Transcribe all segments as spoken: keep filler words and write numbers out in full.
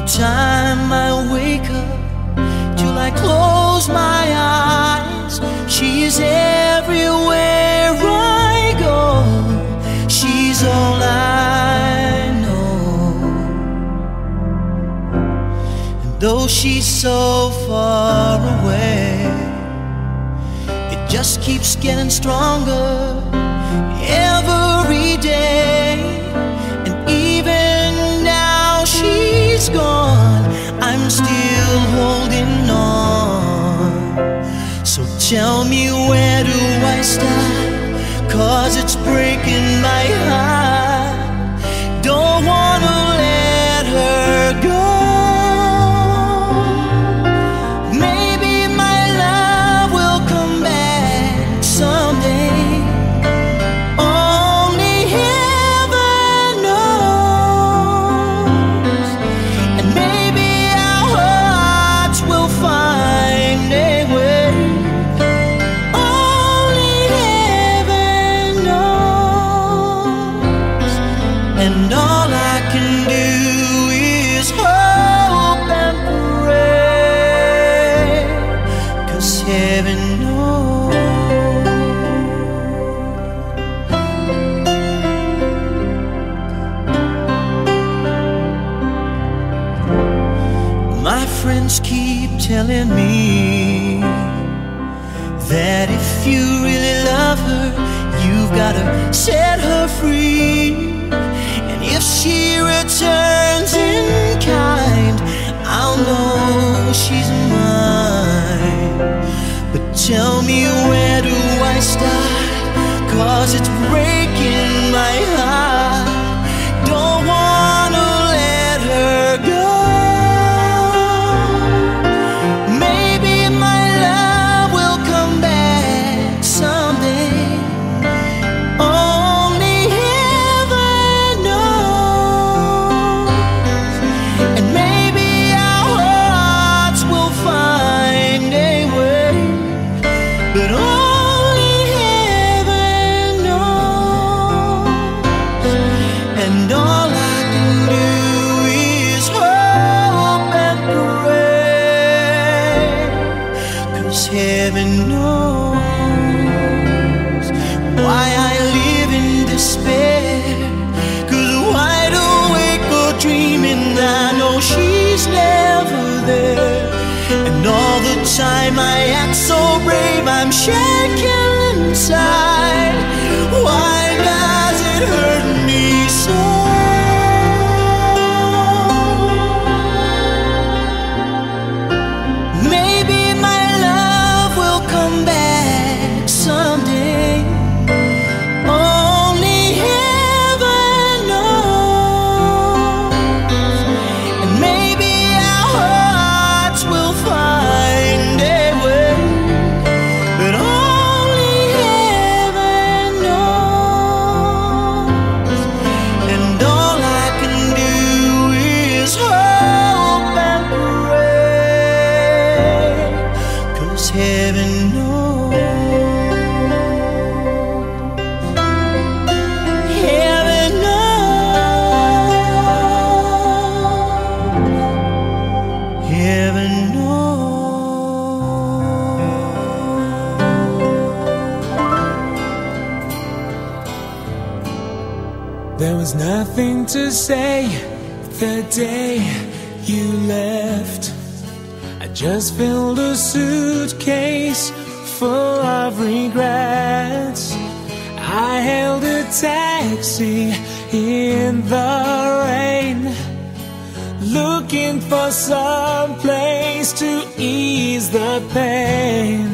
time I wake up till I close my eyes, she's everywhere I go. She's all I know. And though she's so far away, it just keeps getting stronger every day. And even now she's gone, I'm still holding on. So tell me, where do I start? 'Cause it's breaking my heart. Don't wanna let her go. Maybe my love will come back someday. Only heaven knows. And maybe our hearts will find a way. Only heaven knows. And all I can do is hope and pray, 'cause heaven knows. My friends keep telling me that if you really love her, you've gotta set her free. And if she returns in kind, I'll know she's mine. But tell me, where do I start? 'Cause it's breaking my heart. Don't wanna let her go. Maybe my love will come back someday. Only heaven knows. And maybe our hearts will find a way. But only heaven knows. And all I can do is hope and pray, 'cause heaven knows why I live in despair. 'Cause wide awake or dreaming, I know she's never there. And all the time I act so brave, I'm shaking inside. Why does it hurt me so? Maybe my love will come back someday. Only heaven knows. And maybe our hearts will find a way. But only heaven knows. And all I can do is hope and pray, 'cause heaven knows. Heaven knows. Heaven knows. There was nothing to say the day you left. I just filled a suitcase full of regrets. I hailed a taxi in the rain, looking for some place to ease the pain.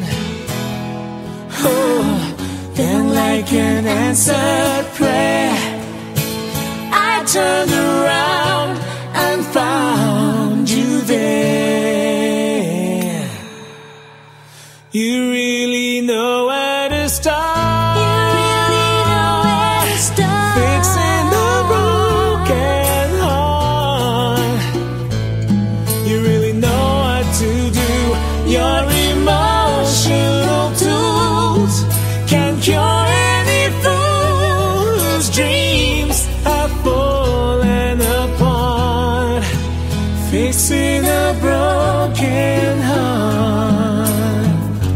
Oh, then like an answered prayer, I turned around and found you there. You really know where to start. You really know where to start. Fixing the broken heart. You really know what to do. Your emotional tools can cure any fool whose dreams have fallen apart. fixing a broken heart.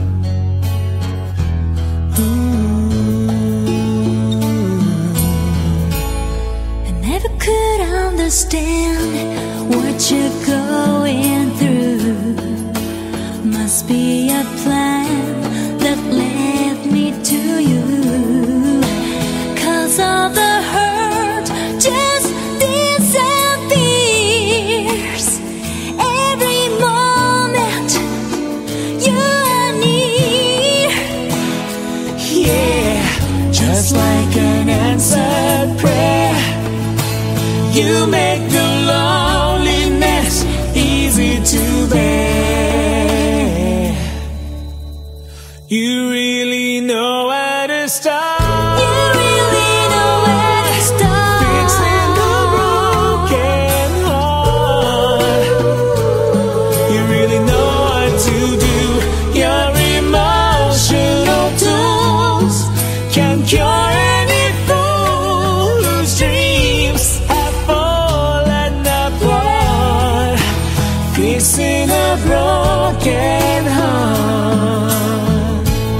I never could understand what you're going through. Must be a plan that led me to you. 'Cause all the hurt just disappears every moment you are near. Yeah, just like an answered prayer, you make the loneliness easy to bear. You really know where to start. You really know where to start. Fixing the broken heart. You really know what to do. Your emotional tools can cure any fool whose dreams have fallen apart. Fixing a broken heart.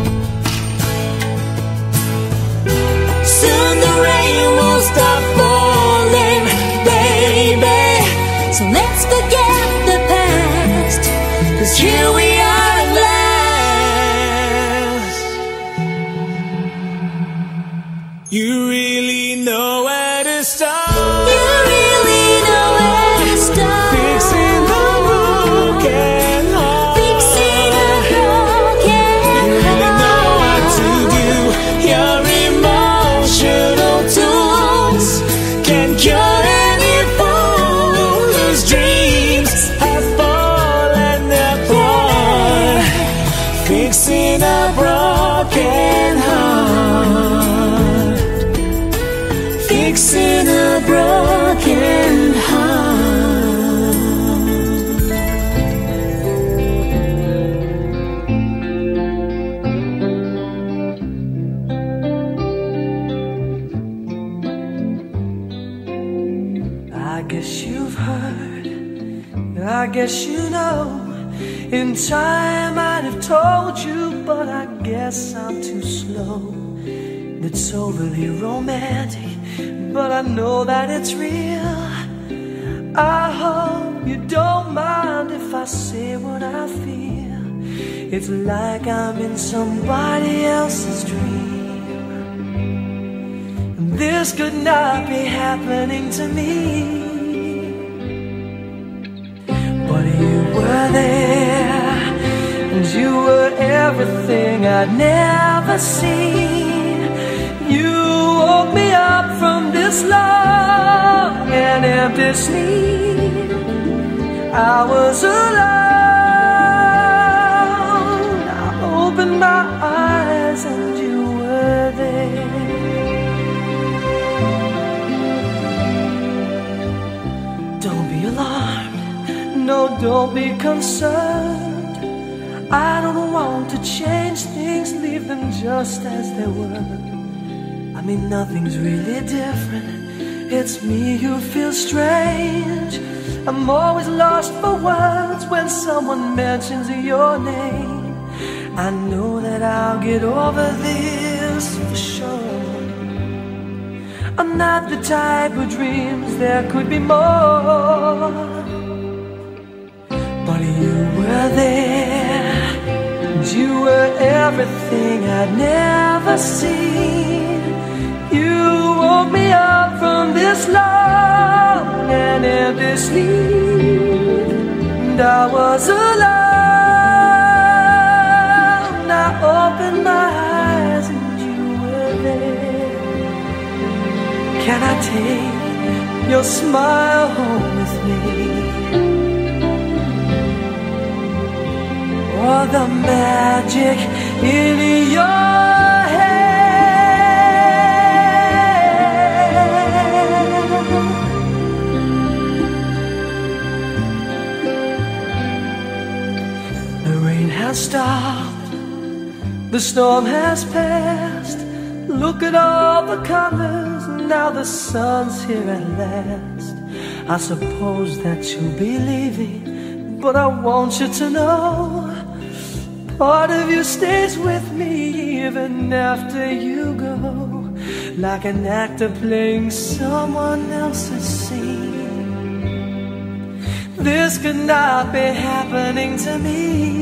Soon the rain will stop falling, baby. So let's forget the past, 'cause here we are at last. You really know where to start. You really know where to start. Fixing the broken heart. Fixing a broken You really know what to do. Your emotional tools can cure any fool whose dreams have fallen apart. Fixing a broken heart. Fixing a broken heart. I guess you've heard, I guess you know. In time I'd have told you, but I guess I'm too slow. It's overly romantic, but I know that it's real. I hope you don't mind if I say what I feel. It's like I'm in somebody else's dream. This could not be happening to me. But you were there, and you were everything I'd never seen. You woke me up from this long and empty sleep. I was alone. I opened my eyes and you were there. Don't be alarmed, no, don't be concerned. I don't want to change things, leave them just as they were. I mean, nothing's really different. It's me who feels strange. I'm always lost for words when someone mentions your name. I know that I'll get over this for sure. I'm not the type who dreams there could be more. But you were there, and you were everything I'd never seen. You woke me up from this long and empty sleep, and I was alone. I opened my eyes and you were there. Can I take your smile home with me? Or the magic in your stopped, the storm has passed. Look at all the colors, now the sun's here at last. I suppose that you'll be leaving, but I want you to know part of you stays with me even after you go, like an actor playing someone else's scene. This could not be happening to me,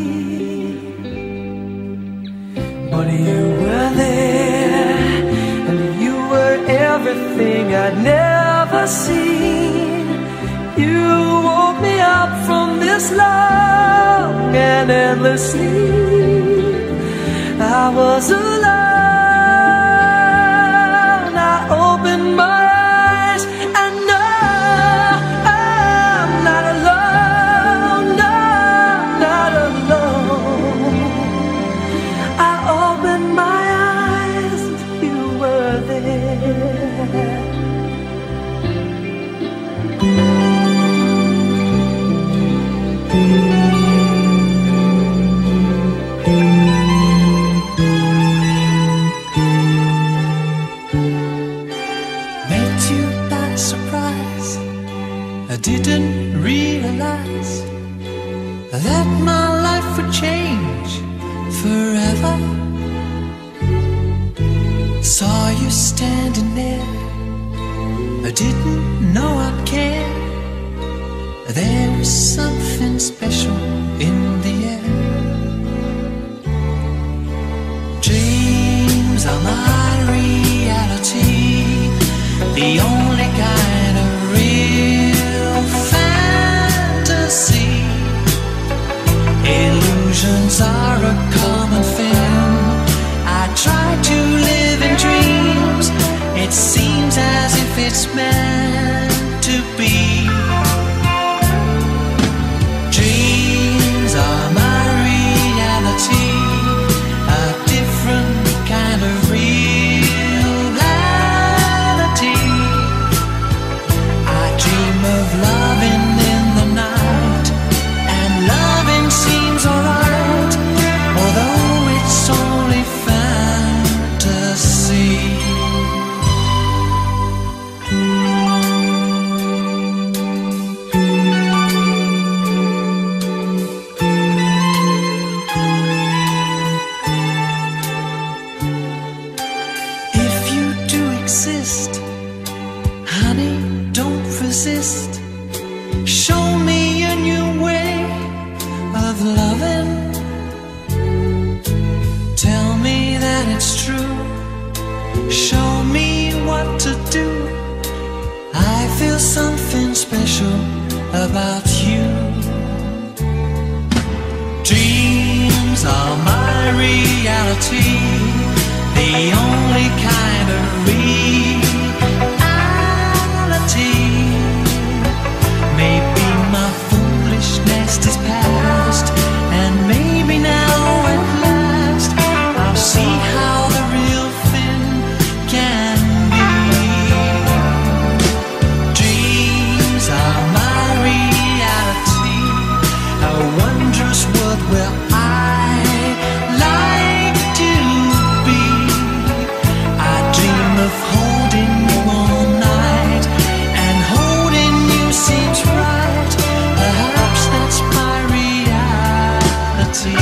but you were there, and you were everything I'd never seen. You woke me up from this long and endless sleep. I was alone. I opened my eyes and know I'm not alone. No, not alone. I opened my eyes and you were there. I didn't realize that my life would change forever. Saw you standing there, I didn't know I'd care. There was something special in the air. Dreams are my reality, the only kind of real fantasy. Illusions are a common thing. I try to live in dreams. It seems as if it's meant to be. Dreams are my reality, a different kind of reality. I dream of loving in the night, and loving seems alright, although it's only fantasy. If you do exist, honey, don't resist. Show me a new way of loving. Tell me that it's true. Show me what to do. I feel something special about you. Dreams are my reality, the only kind of reality. Maybe my foolishness is past, and maybe now at last I'll see how the real thing can be. Dreams are my reality, a wondrous world where I like to be. I dream of holding you all night, and holding you seems right. Perhaps that's my reality.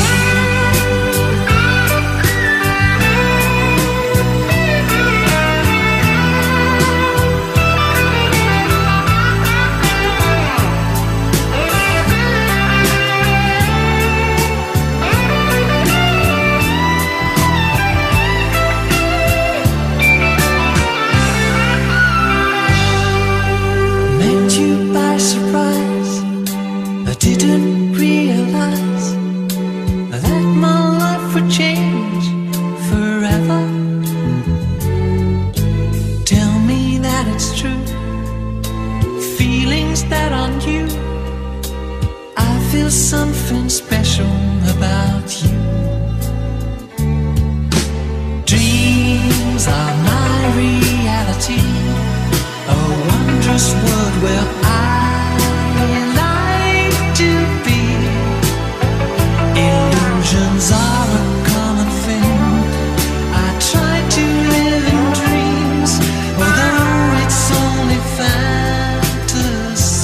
Met you by surprise, I didn't realize that my life would change forever. Tell me that it's true. Feelings that on you, I feel something special about you. Dreams are my reality, a wondrous world where I like to be. Illusions are a common thing. I try to live in dreams, although it's only fantasy.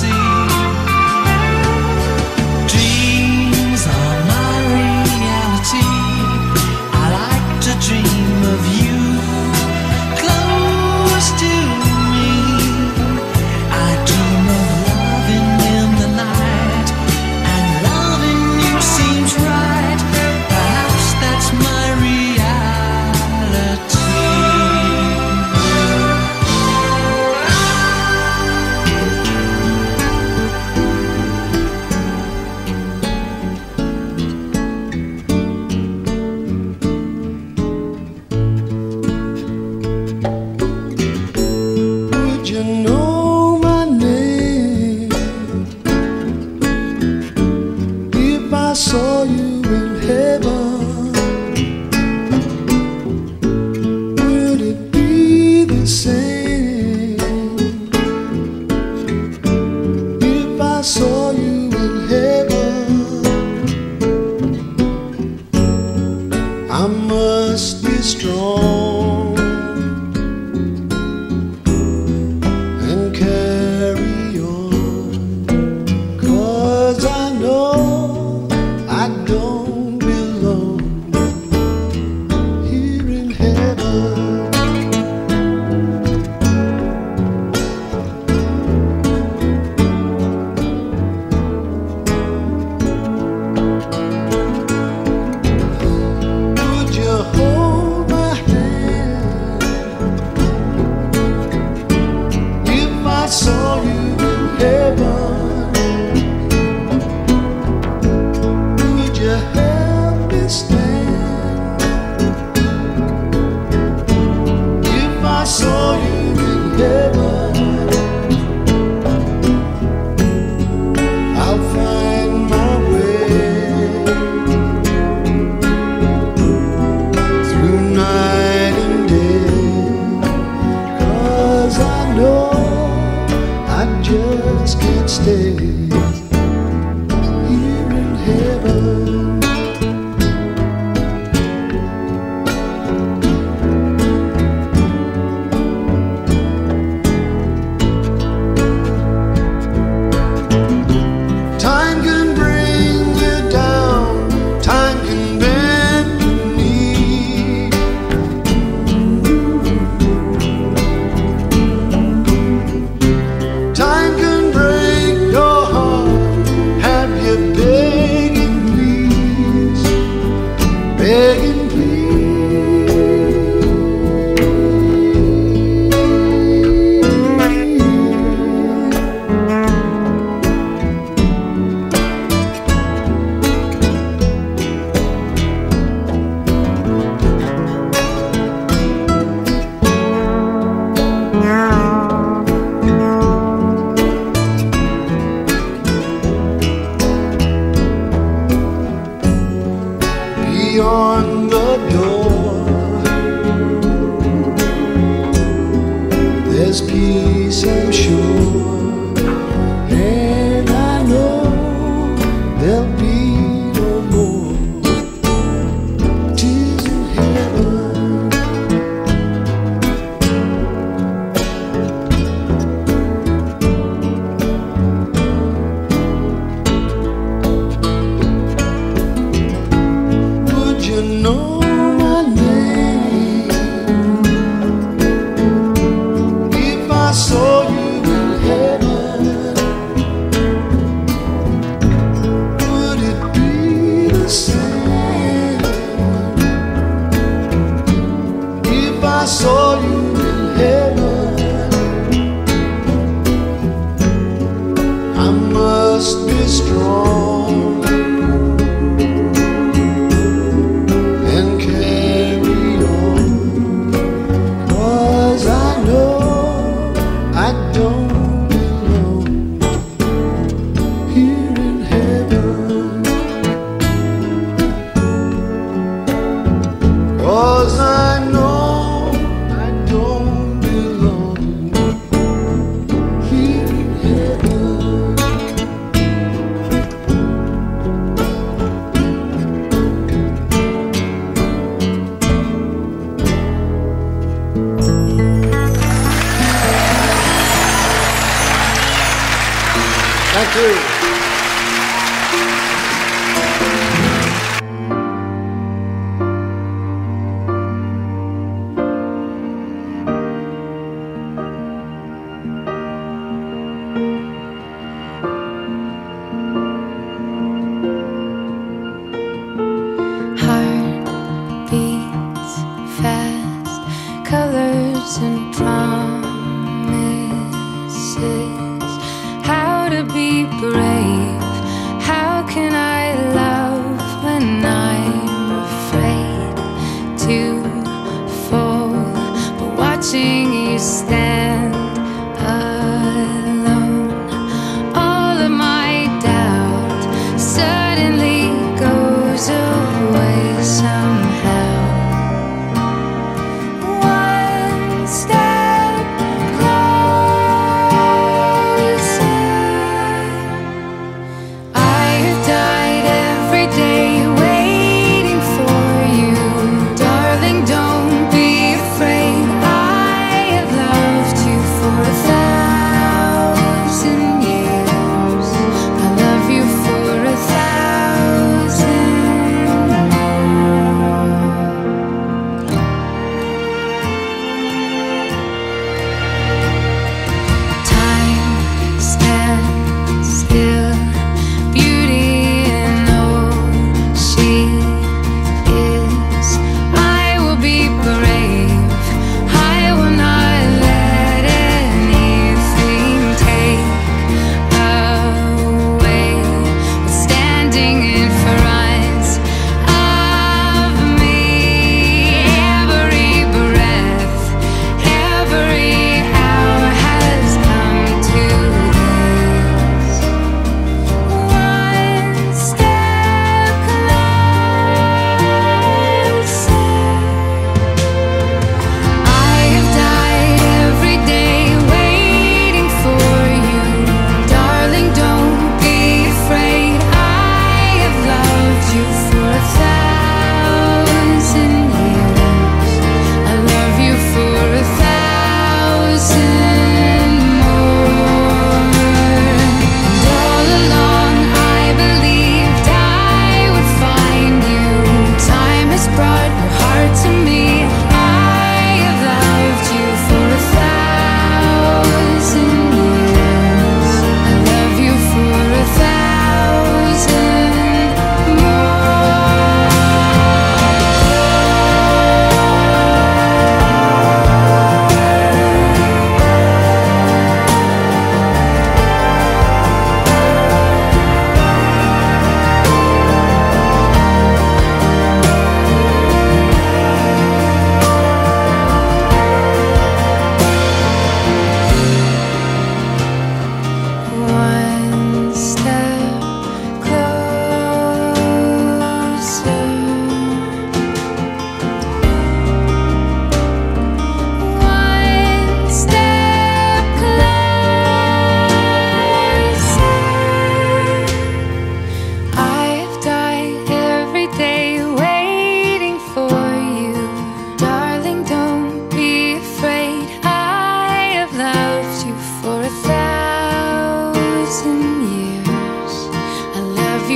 saw you in heaven, would it be the same? If I saw you in heaven, I must be strong and carry on, 'cause I know I don't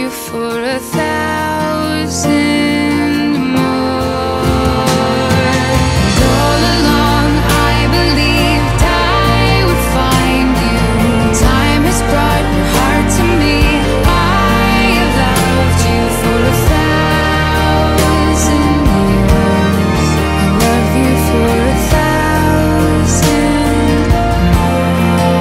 for a thousand more. And all along I believed I would find you. Time has brought your heart to me. I have loved you for a thousand years. I love you for a thousand more.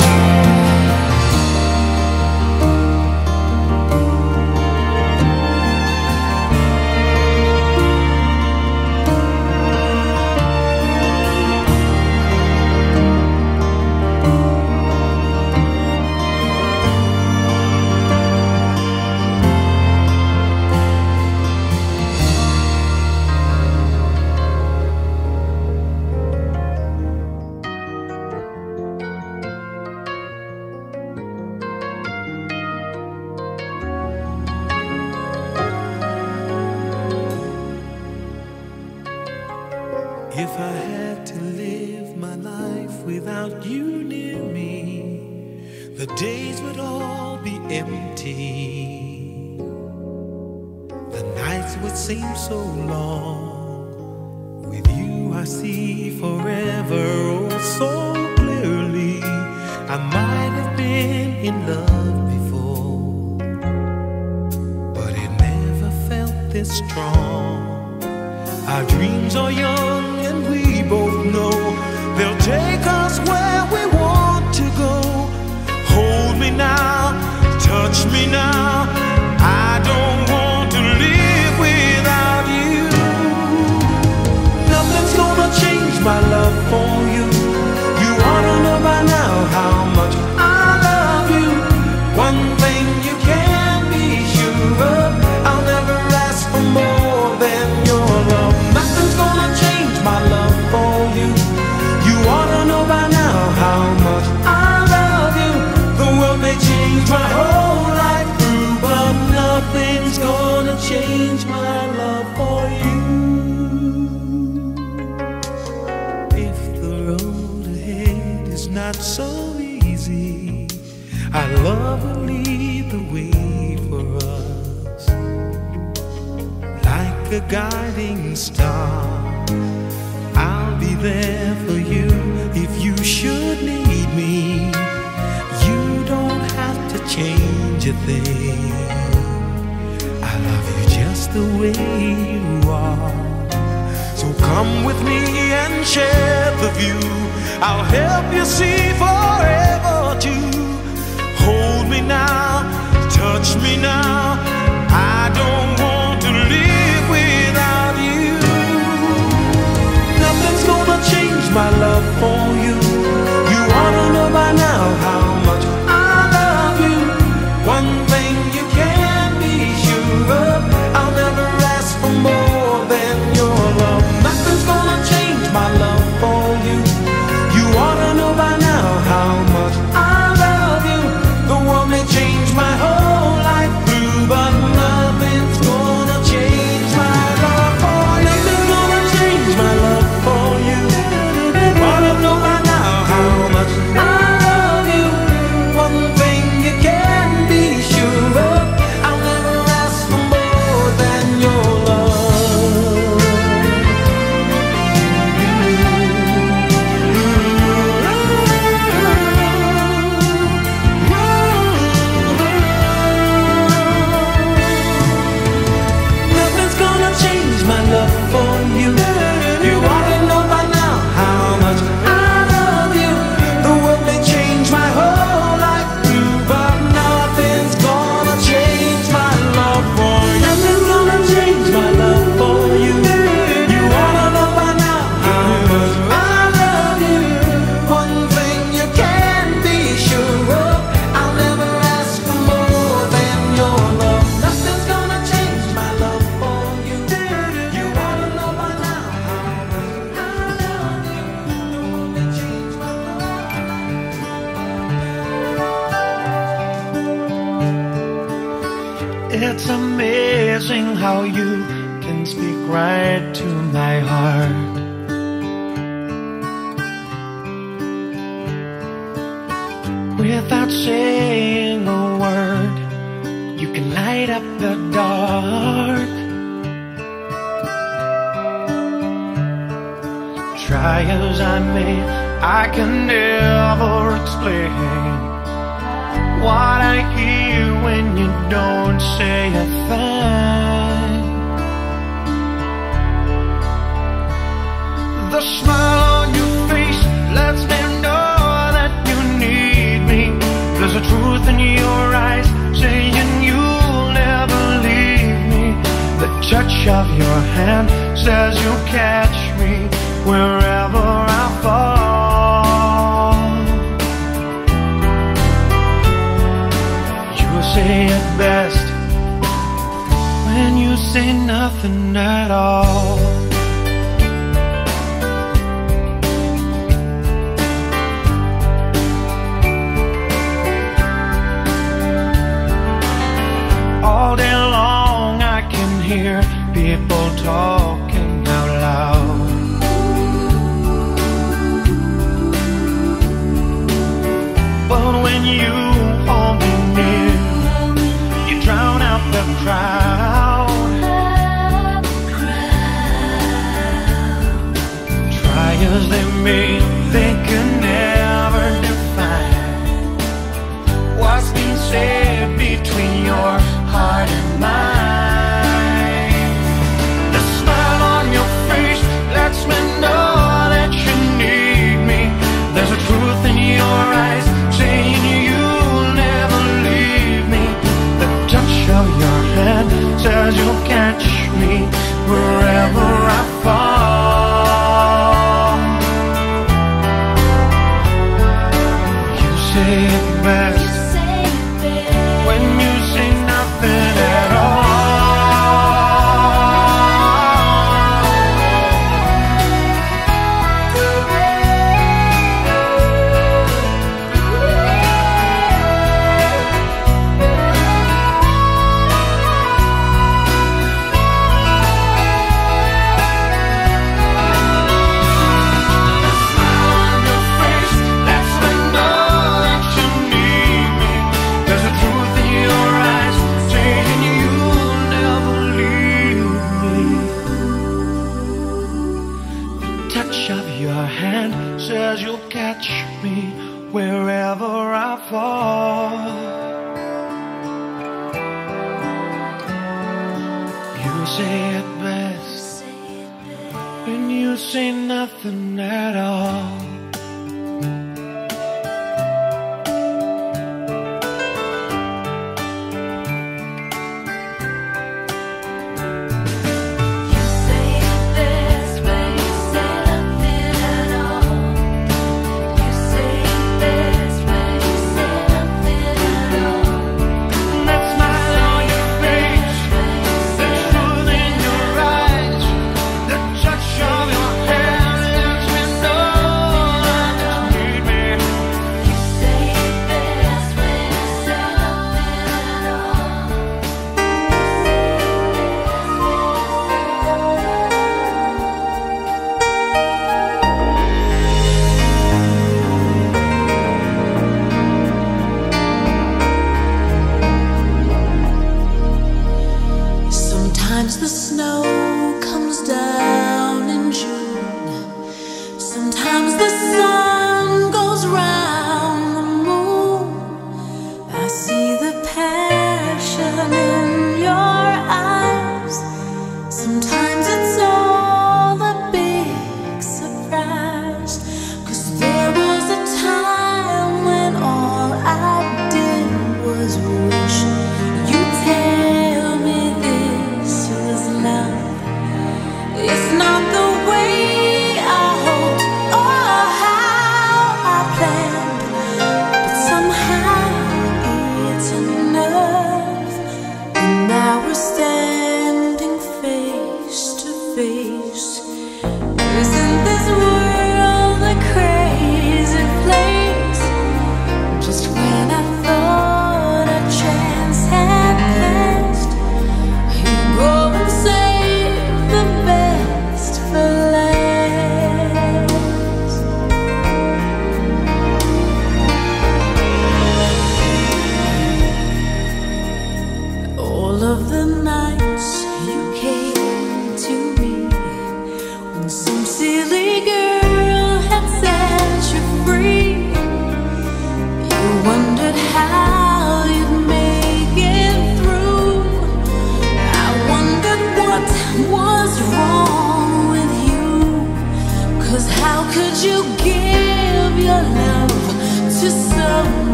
If I had to live my life without you near me, the days would all be empty. The nights would seem so long. With you I see forever oh so clearly. I might have been in love before, but it never felt this strong. Our dreams are young and we both know they'll take us where we want to go. Hold me now, touch me now. I don't want to live without you. Nothing's gonna change my love for you. You ought to know by now how much I love you. One thing you can be sure of, I'll never ask for more than your love. Nothing's gonna change my love for you. You ought to know by now how much I love you. The world may change my whole life through, but nothing's gonna change my love for you. If the road ahead is not so easy, our love will lead the way for us. Like a guiding star, I'll be there for you if you should need me. You don't have to change a thing. I love you just the way you are. So come with me and share the view. I'll help you see forever too. Hold me now, touch me now. I don't want to live without you. Nothing's gonna change my love for you. You ought to know by now how much I love you. One thing you can be sure of, I'll never ask for more than your love. Nothing's gonna change my love for you. You ought to know by now how much I love you. The world may change my whole life through, but nothing's gonna change my love for you. Nothing's gonna change my love for you. You ought to know by now how much I love you. One thing you can be sure of, I'll never ask for more than your love. Nothing's gonna change my love for you. You ought to know by now how much I love you. The world may change my whole life through, but nothing's gonna change my love for you. Nothing's gonna change my love for you. You ought to know by now how much I love you. One thing you can be sure of, I'll never ask for more than your love. Nothing's gonna change my love for you. You ought to know by now how much I love you. The world may change my love. It's amazing how you can speak right to my heart. Without saying a word, you can light up the dark. Try as I may, I can never explain what I hear when you don't say a thing. The smile on your face lets me know that you need me. There's a truth in your eyes saying you'll never leave me. The touch of your hand says you'll catch me wherever I fall. You say it best when you say nothing at all. All day long I can hear people talking out loud. But when you hold me near, you drown out the crowd. Try as they may, they can never define what's been said between your heart and mine. The smile on your face lets me know that you need me. There's a truth in your eyes saying you'll never leave me. The touch of your hand says you'll catch me wherever I fall. You say it best when you say nothing at all. Says you'll catch me wherever I fall. You say it best when you say nothing at all. The snow comes down in June. Sometimes the sun goes round the moon. I see the passion in your eyes. Sometimes it's all a big surprise. 'Cause there was a time when all I did was wish you tell me this was love.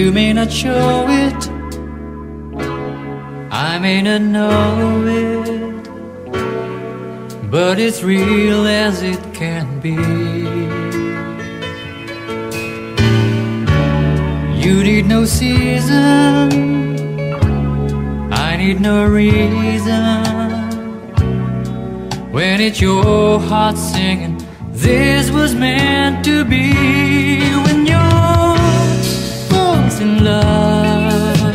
You may not show it, I may not know it, but it's real as it can be. You need no season, I need no reason. When it's your heart singing, this was meant to be. When you're both in love,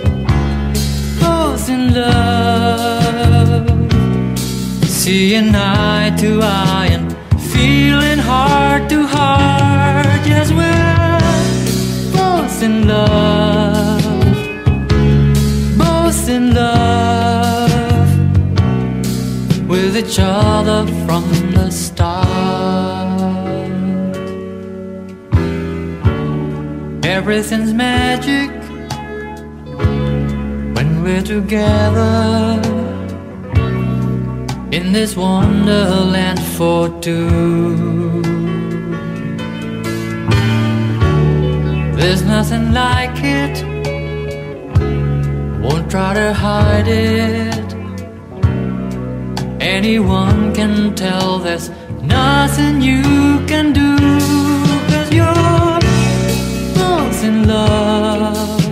both in love, seeing eye to eye and feeling heart to heart. Yes, we're both in love, both in love with each other from the start. Everything's magic when we're together in this wonderland for two. There's nothing like it, won't try to hide it. Anyone can tell there's nothing you can do, 'cause you're both in love,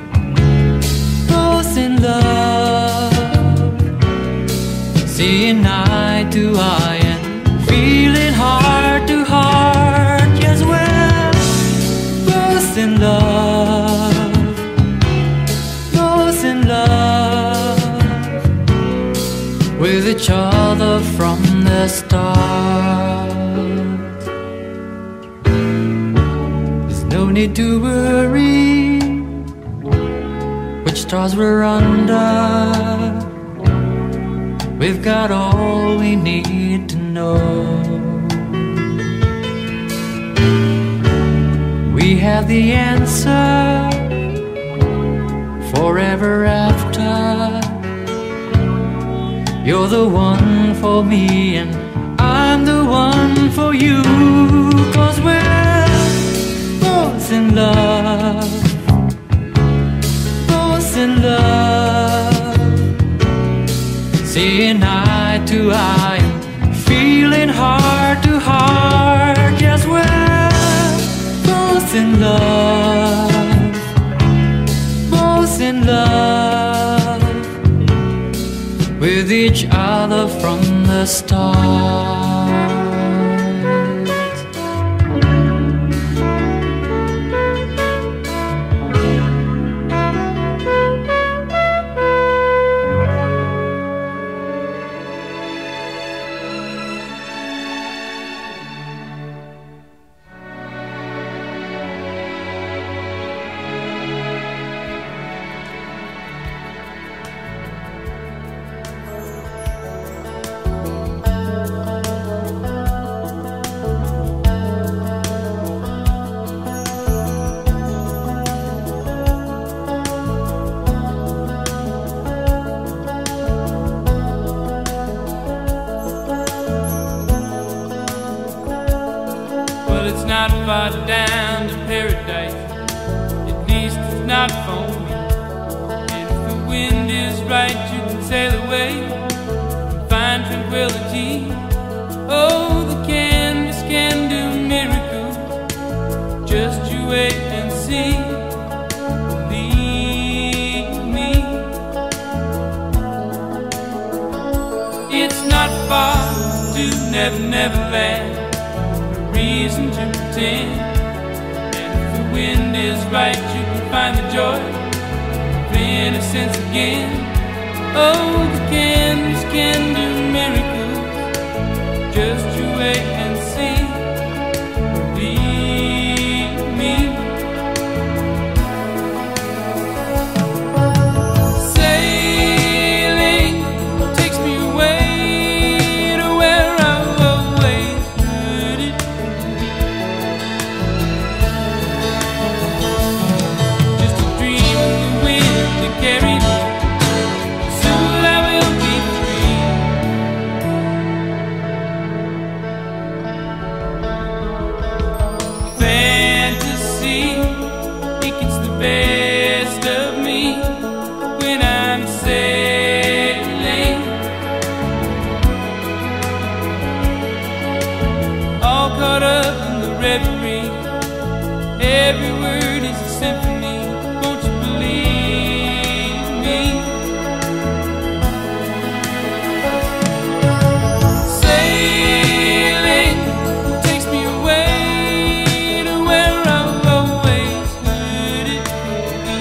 both in love, seeing eye to eye and feeling heart to heart. Yes, we're both in love, both in love with each other from the start. There's no need to worry which stars we're under. We've got all we need to know. We have the answer forever after. You're the one for me and I'm the one for you, 'cause we're both in love, both in love, seeing eye to eye and feeling heart to heart. Yes, we're both in love, both in love with each other from the start. It's not far down to paradise, at least it's not for me. And if the wind is right, you can sail away and find tranquility. Oh, the canvas can do miracles, just you wait and see. Believe me, it's not far to Never Never Land, reason to pretend. And if the wind is right, you can find the joy of innocence again. Oh, the canvas can do miracles, just you wait and see. Believe me. Sailing takes me away to where I've always heard it. Just a dream of the wind to carry me. Soon I will be free. caught up in the reverie. Every word is a symphony. Won't you believe me? Sailing takes me away to where I've always heard it be.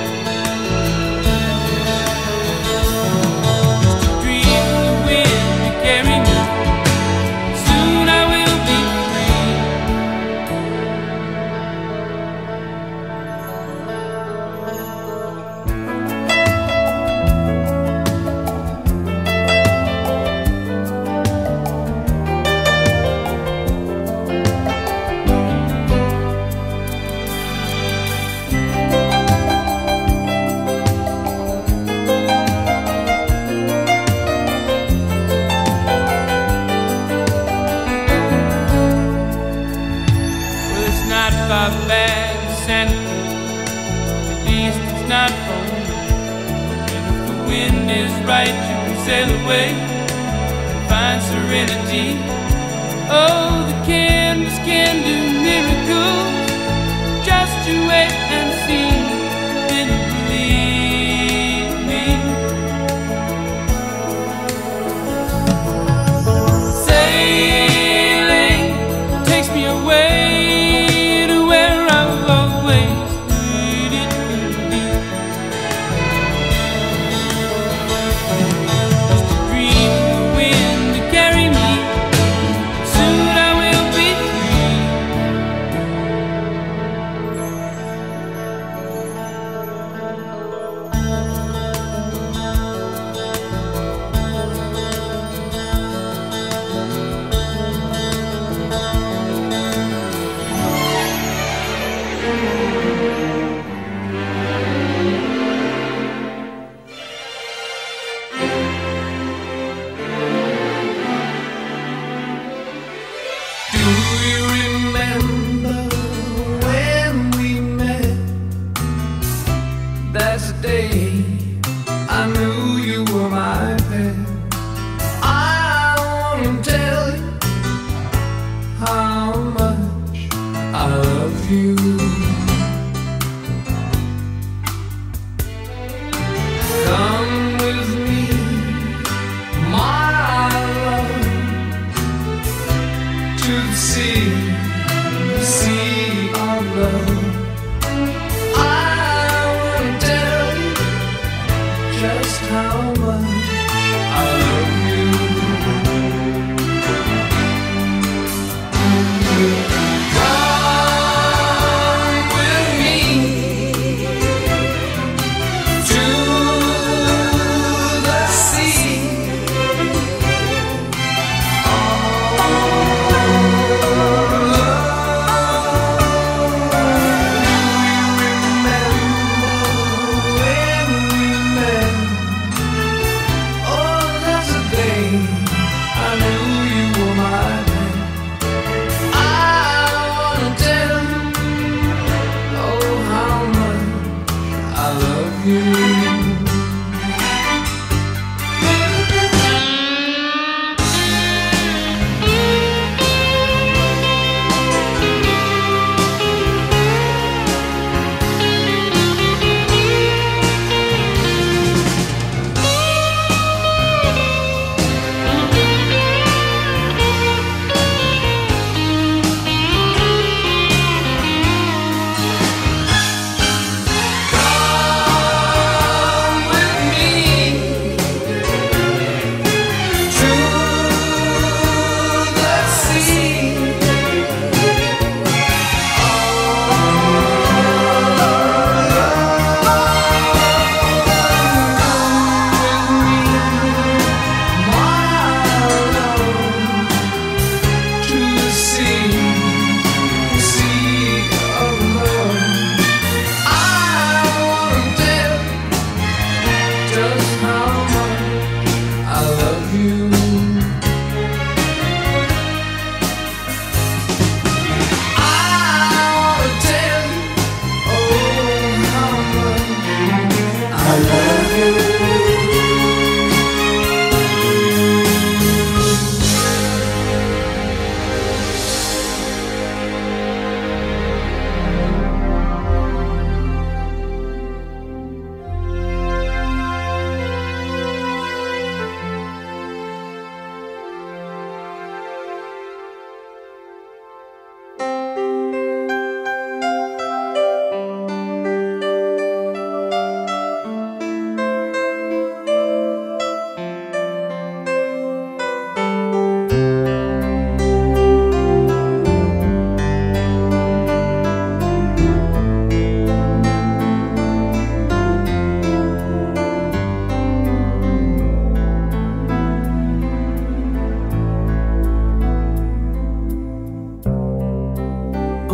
Just a dream of the wind to carry me. Soon I will be free. Well, it's not far back to Santa Cruz. At least it's not for me. And if the wind is right, you can sail away and find serenity. Oh, the canvas can do miracles. Just you wait and see. Then you believe me. Sailing takes me away to where I've always heard it be. Just a dream of the wind to carry me. Soon I will be free. Do you remember when we met? That's the day I knew you were my pet. I wanna tell you how much I love you. Come with me, my love, to the sea, the sea of love. I wanna tell you just how much I love you. Come with me to the sea. Oh,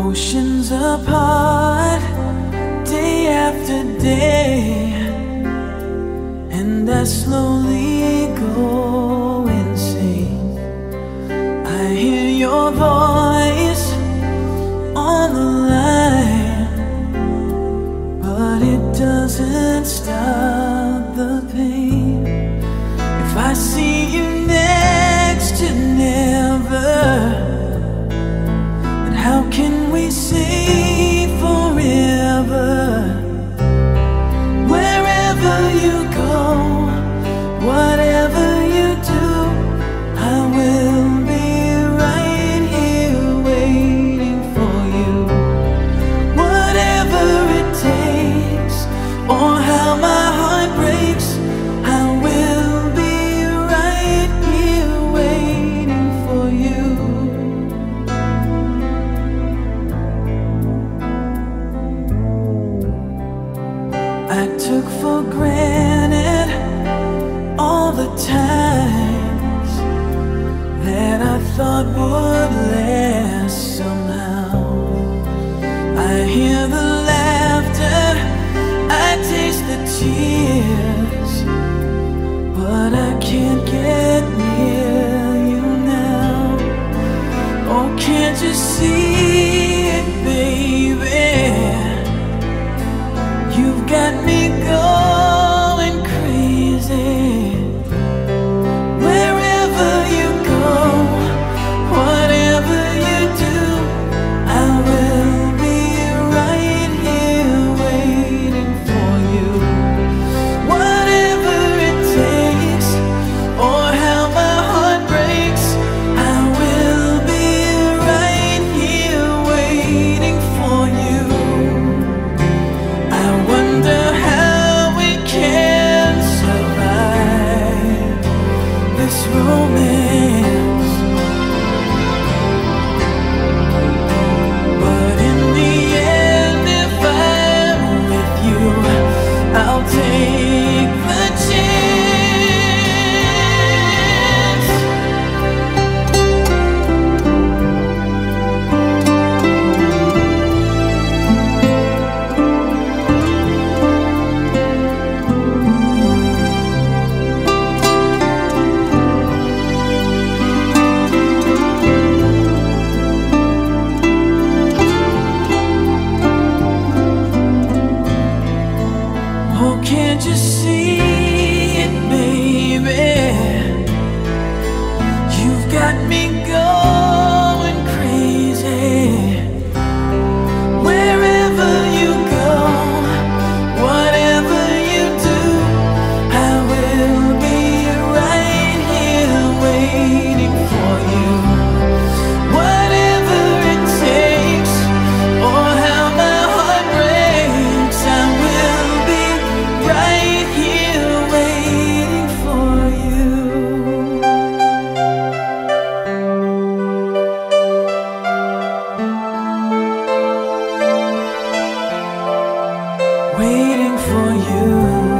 Oceans apart, day after day, and I slowly go insane. I hear your voice on the line, but it doesn't stop the pain. If I see you next to never, then how can we say forever? Wherever you go, whatever you do, I will be right here waiting for you. Whatever it takes, or how my heart breaks, I will be right here waiting for you. I took for granted all the times that I thought would last somehow. I hear the laughter, I taste the tears, but I can't get near you now. Oh, can't you see it, baby? You've got me going crazy. Wherever you go, whatever you do, I will be right here waiting for you. Whatever it takes, or how my heart breaks, I will be right here waiting for you. I wonder how we can survive this romance, but in the end, if I'm with you, I'll take the chance. Oh, can't you see it, baby? You've got me going crazy. Wherever you go, whatever you do, I will be right here waiting for you. Whatever it takes, or how my heart breaks, I will be right here waiting for you. Waiting for you.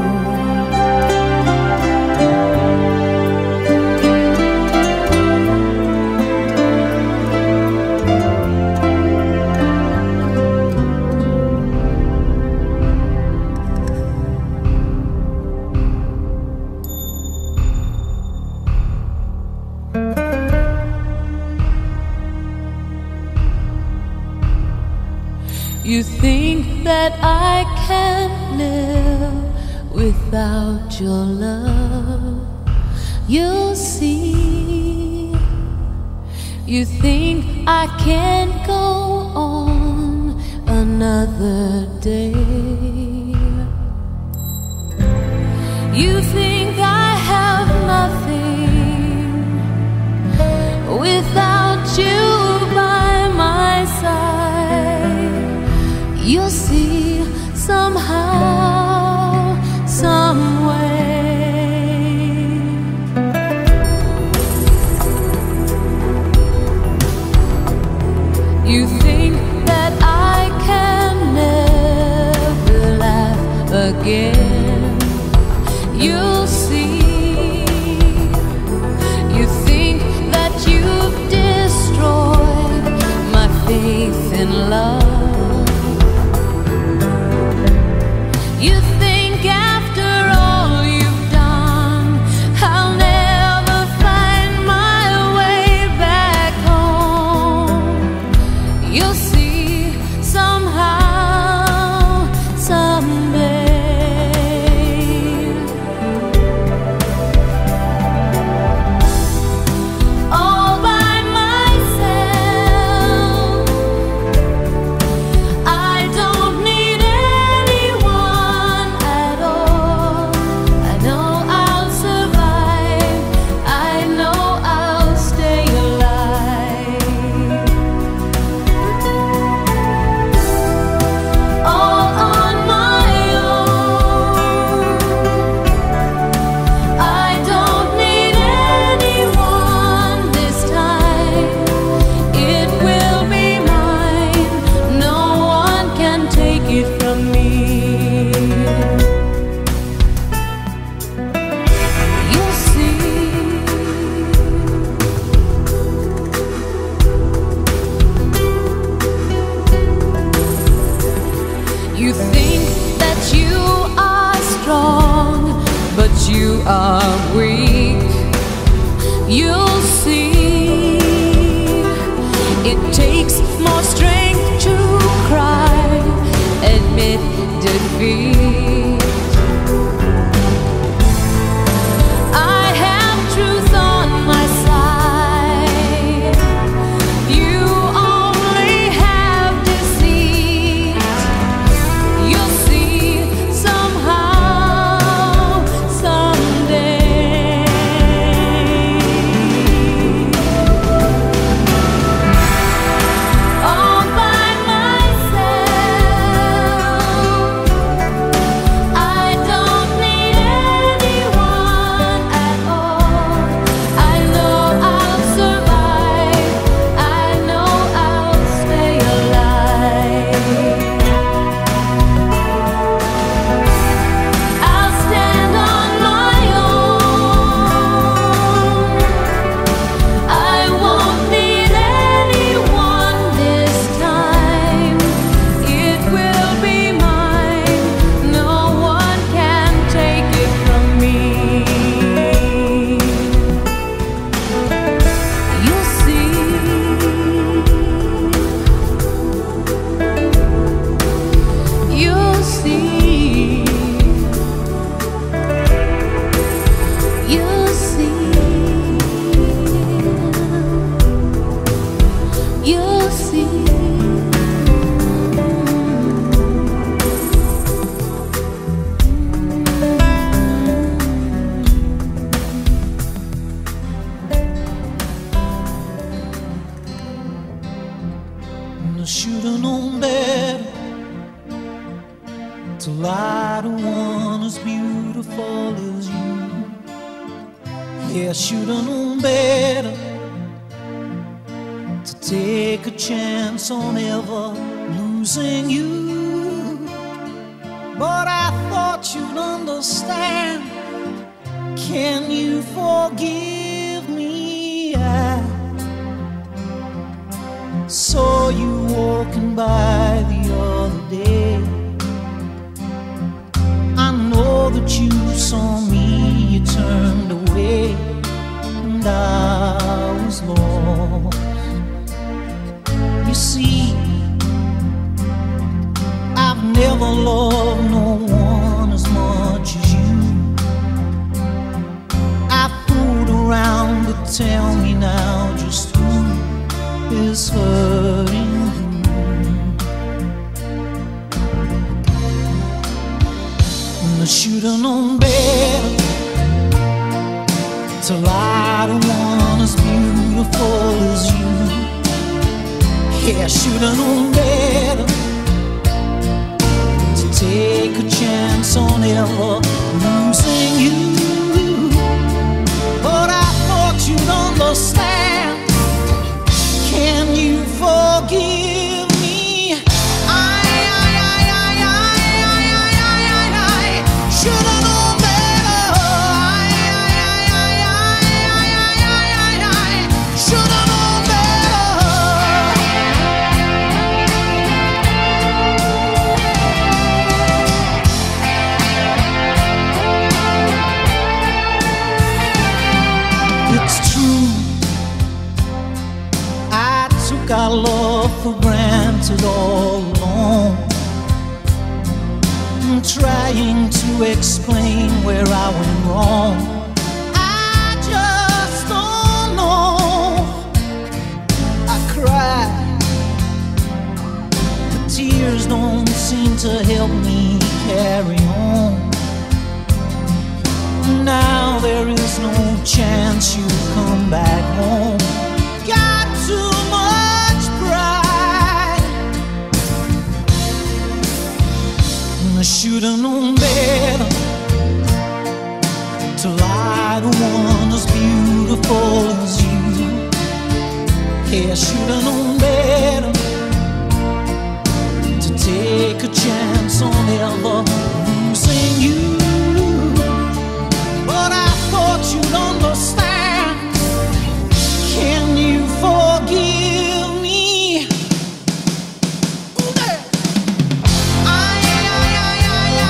You think that I can't live without your love. You'll see. You think I can't go on another day. You think I have nothing without you by my side. You'll see somehow, some way. You think that I can never laugh again. You'll see. You think that you've destroyed my faith in love. you'll see. It takes more strength to cry, admit defeat. I have truth on my side, you only have deceit. You'll see somehow, someday. All by myself, I don't need anyone at all. I know I'll survive, I know I'll stay alive. I'll stand on my own. I won't need anyone this time. It will be mine. No one can take it from me. You'll see. You'll see. You'll see. You'll see. I should've known better to lie to one as beautiful as you. Yeah, I should've known better to take a chance on ever losing you. But I thought you'd understand. Can you forgive me? I saw you walking by the other day. I know that you saw me, you turned away, and I was lost. You see, I've never loved no one as much as you. I fooled around, but tell me now just who is hurting you. And I should've known better to lie to one as beautiful as you. Yeah, I should've known better to take a chance on ever losing you. But I thought you'd understand. Can you forgive me? I, I, I, I, I, I, I, I, I should've known better. I, I, I, I, I, I, I, I should've known better. It's true, I took our love for granted all along. I'm trying to explain where I went wrong. I just don't know. I cry, the tears don't seem to help me carry on. Now there is no chance you'll come back home. Got too much pride, and I should've known better to lie to one as beautiful as you. Yeah, I should've known better to take a chance on ever losing you. But I thought you'd understand. Can you forgive me? I, I, I, I,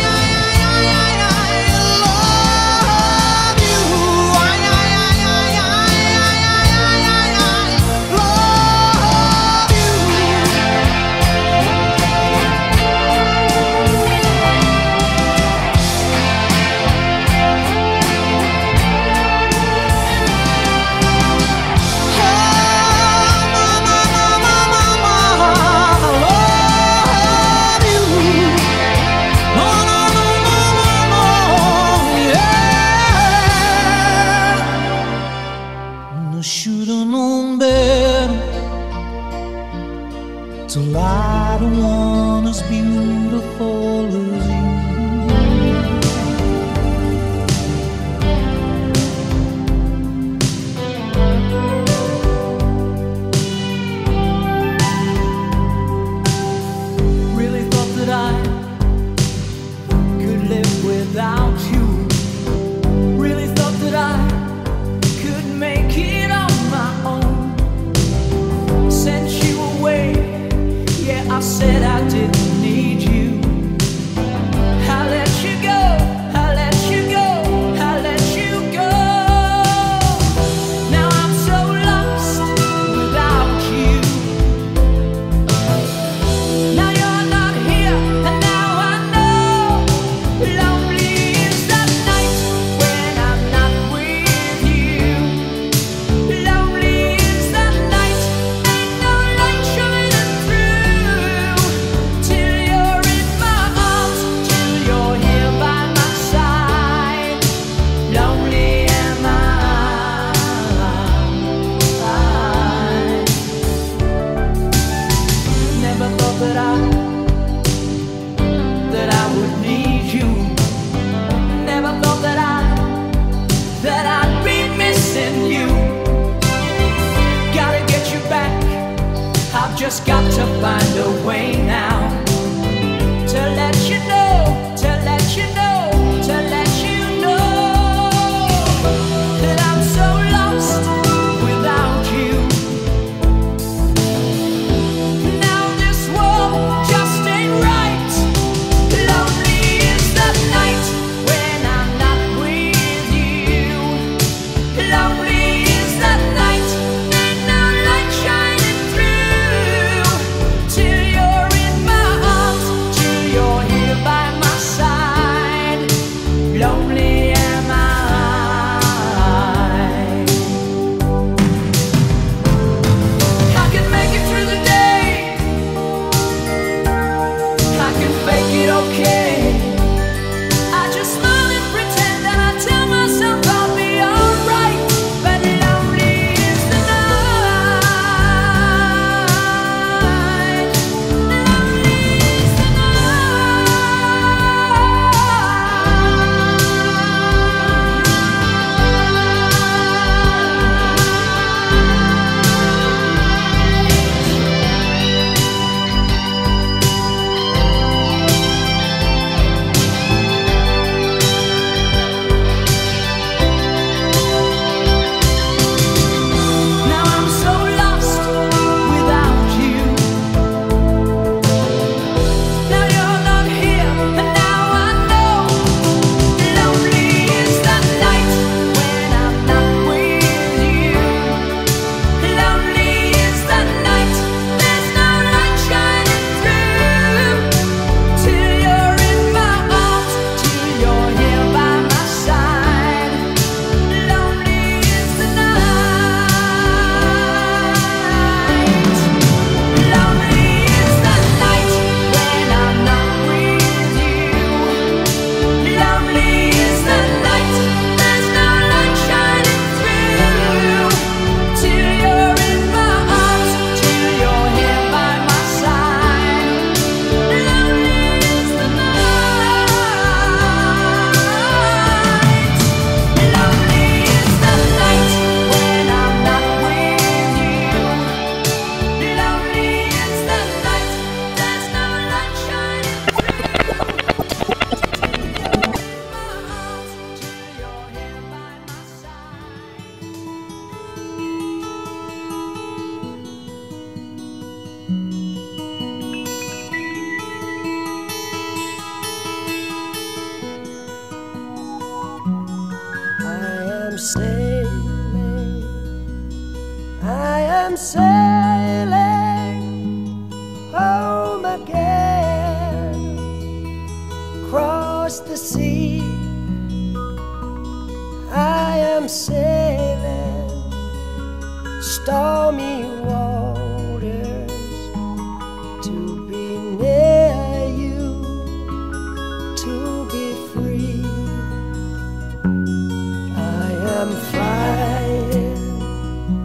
I, I, I, I love you. I, I, I, I, I, should've known better to lie to one as beautiful as you. Really thought that I could live without you. Really thought that I could make it on my own. Sent you away, yeah, I said I didn't need you. I let you go, I let you go, I let you go. Now I'm so lost without you. Now you're not here, and now I know. Lonely is that night when I'm not with you. Lonely is that night, ain't no light shining through. Till you're in my arms, till you're here by my side. Lonely am I. Never thought that I that I would need you. Never thought that I that I'd be missing you. Gotta get you back. I've just got to find a way now to let you know, to let you know, to let you know that I'm so lost without you. Now this world just ain't right. Lonely is that night when I'm not with you. Lonely is that night, ain't no light shining through. Till you're in my arms, till you're here by my side. Lonely am I. I can make it through the day. I can fake it okay. I just smile and pretend, and I tell myself I'll be alright. But lonely is the night. Lonely is the Now I'm so lost without you. Now you're not here, and now I know. Lonely is that night when I'm not with you. Lonely is that night, there's no light shining through. Till you're in my arms, till you're here by my side. Lonely is the night. Lonely is that night when I'm not with you. Lonely is that night, there's no light shining through. Till you're in my arms, till you're here by my side. Lonely is the night. Lonely is that night when I'm not with you. Lonely is that night, there's no light shining through. My arms till you're here by my side. I am sailing, I am sailing home again, across the sea. I am sailing stormy waters to be near you, to be free. I am flying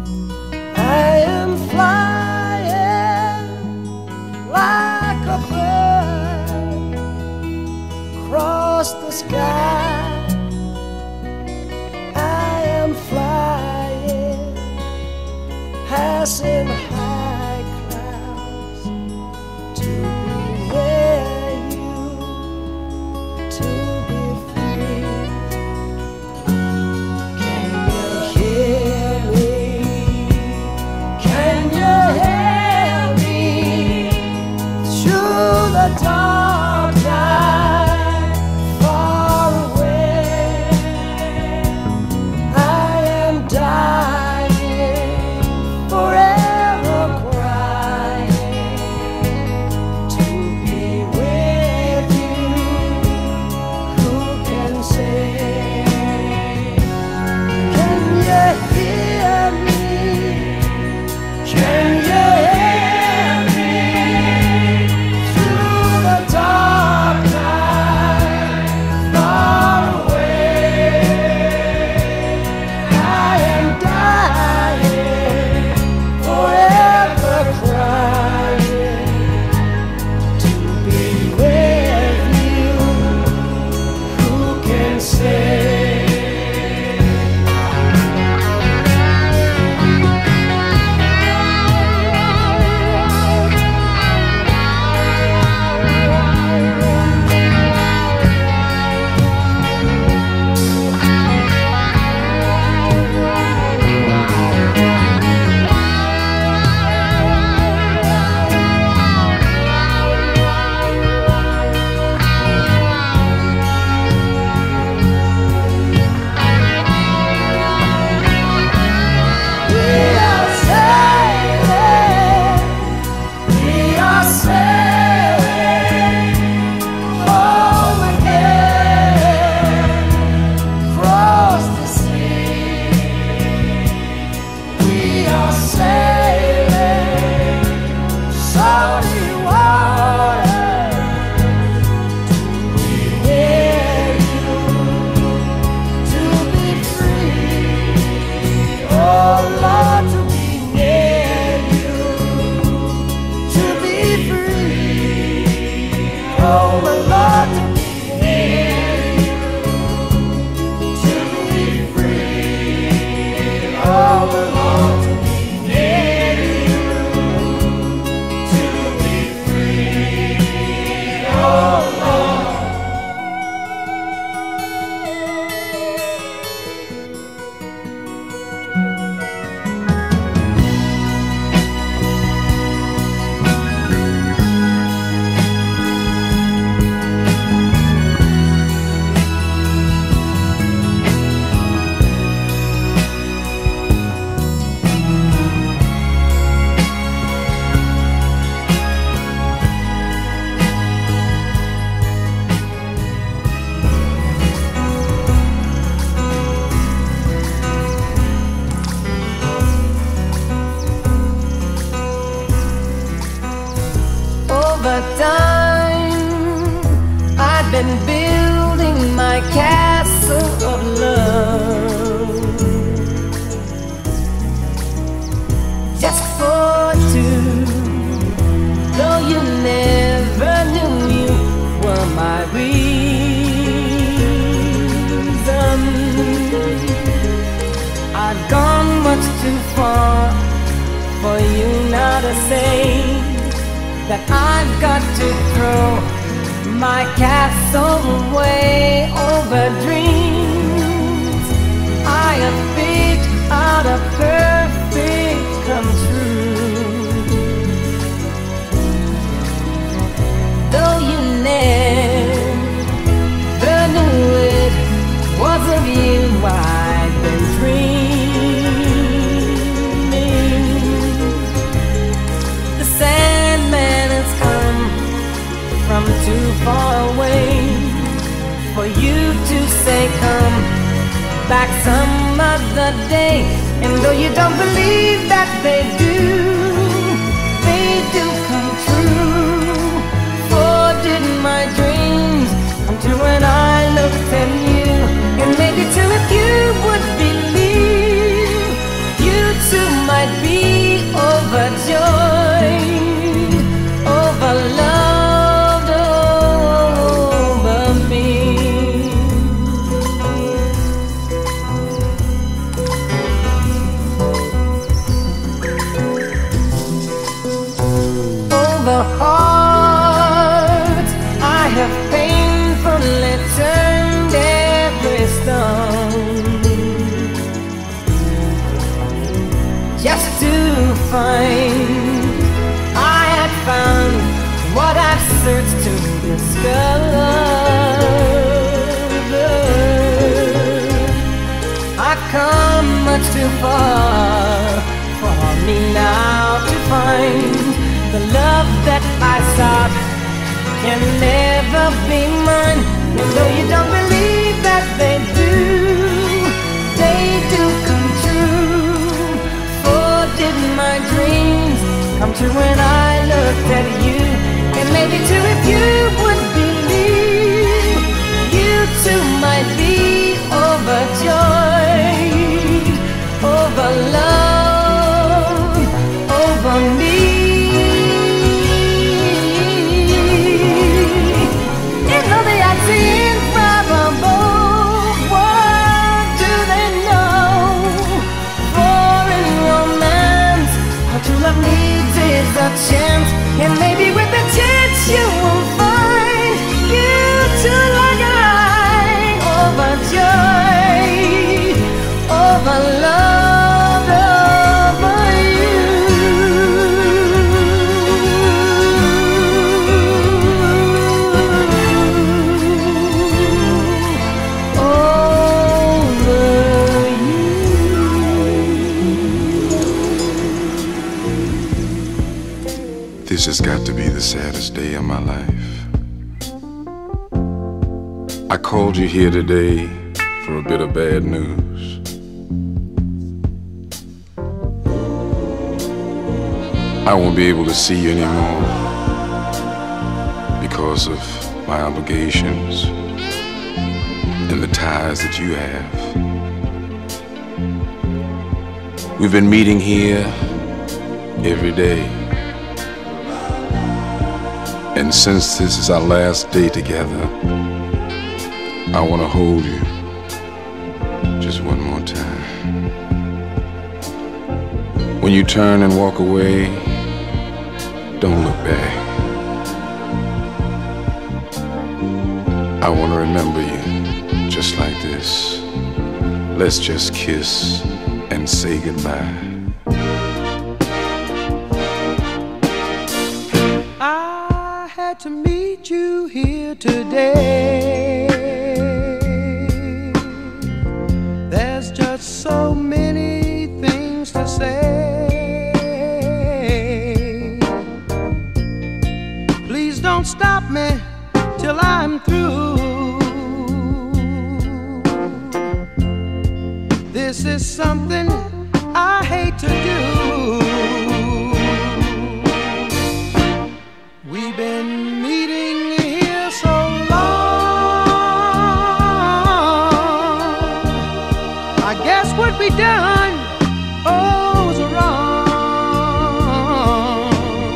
much too far for you now to say that I've got to throw my castle away over dreams I have picked out a perfect come true. Though you never knew it was of you I'd been dreaming. The Sandman has come from too far away for you to say come back some other day. And though you don't believe that they do, they do come true. For didn't my dreams come true when I looked at you? And maybe too if you would believe, you too might be overjoyed, overloved over me. Over hearts I have painfully turned every stone, just to find I had found what I've searched to discover. I've come much too far for me now to find the love that I sought can never be mine. And though you don't believe that they do, they do come true. For didn't my dreams come true when I looked at you? And maybe too if you would believe, you too might be overjoyed, overloved, over me. You know the unseen from above, what do they know? For in romance, what you love needs is a chance. And maybe with a chance you will find you too like I, overjoyed, overloved over you. This has got to be the saddest day of my life. I called you here today for a bit of bad news. I won't be able to see you anymore because of my obligations and the ties that you have. We've been meeting here every day. And since this is our last day together, I want to hold you just one more time. When you turn and walk away, don't look back. I want to remember you just like this. Let's just kiss and say goodbye. I had to meet you here today. There's just so many things to say. Please don't stop me till I'm through. This is something I hate to do. We've been meeting here so long, I guess what we done, oh, was wrong.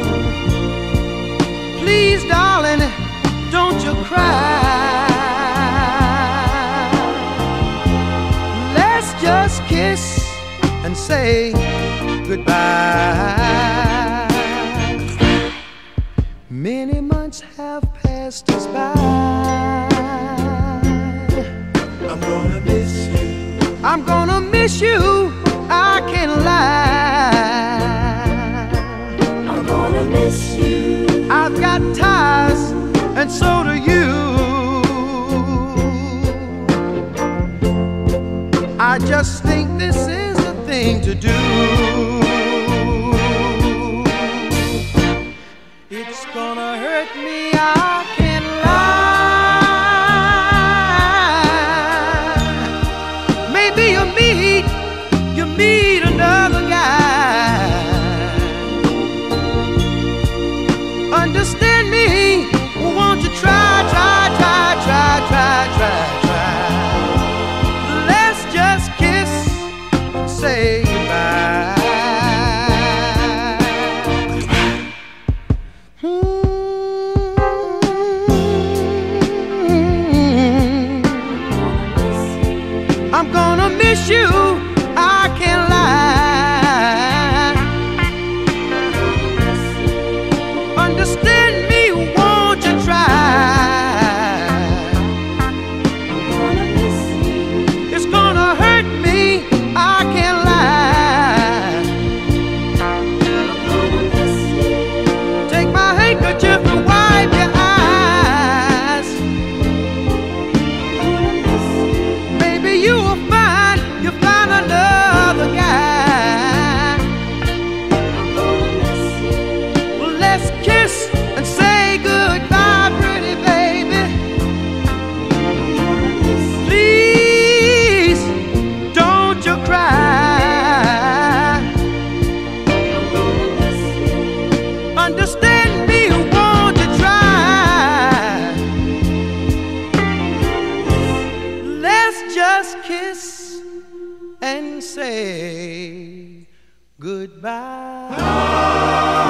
Please, darling, don't you cry. Let's just kiss and and say goodbye. Many months have passed us by. I'm gonna miss you. I'm gonna miss you, I can't lie. I'm gonna miss you. I've got ties, and so do you. I just think this is the thing to do. It's gonna hurt me, I can't lie. Maybe you meet, you meet another guy. Understand me, won't you try, try, try, try, try, try, try. Let's just kiss and say goodbye. I'm gonna miss you, I can't lie. Understand me, won't you try? It's gonna hurt me, I can't lie. Take my handkerchief and wipe your eyes. Maybe you will find, you find another guy. Well, let's kiss and say goodbye, pretty baby. Please, don't you cry. Understand me, won't you try? Let's just kiss and say goodbye.